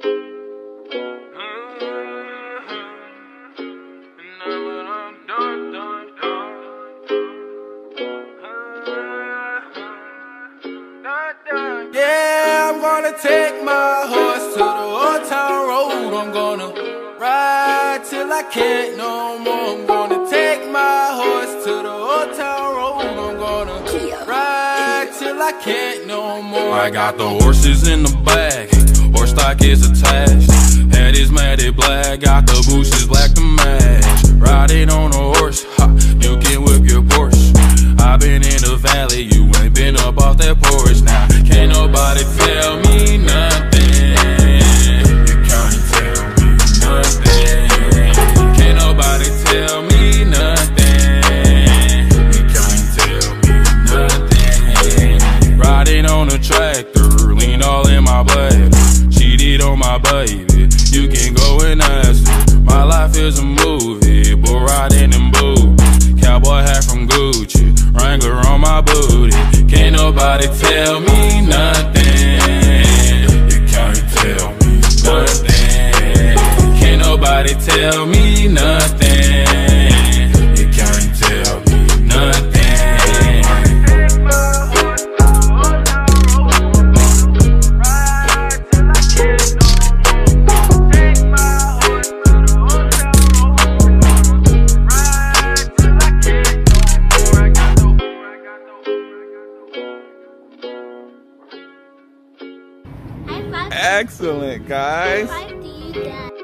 Yeah, I'm gonna take my horse to the old town road. I'm gonna ride till I can't no more. I'm gonna take my horse to the old town road. I'm gonna ride till I can't no more. I got the horses in the bag, horse stock is attached. Head is matted black, got the bushes black to match. Riding on a horse, ha, you can whip your Porsche. I been in the valley, you ain't been up off that porch. Now can't nobody tell me nothing. You can't tell me nothing. Can't nobody tell me nothing. You can't tell me nothing. Riding on a tractor, lean all in my blood. Cheated on my baby, you can go and ask her. My life is a movie, but riding in boots. Cowboy hat from Gucci, Wrangler on my booty. Can't nobody tell me nothing. You can't tell me nothing. Can't nobody tell me nothing. You can't tell me nothing. Excellent, guys. High five to you, Dad.